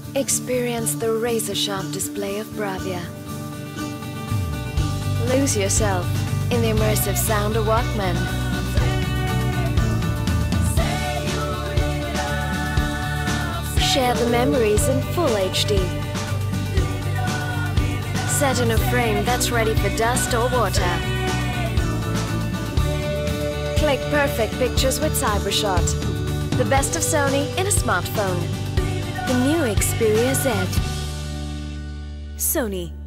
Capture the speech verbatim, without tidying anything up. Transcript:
Experience the razor-sharp display of Bravia. Lose yourself in the immersive sound of Walkman. Share the memories in full H D. Set in a frame that's ready for dust or water. Click perfect pictures with CyberShot. The best of Sony in a smartphone. The new Xperia Z. Sony.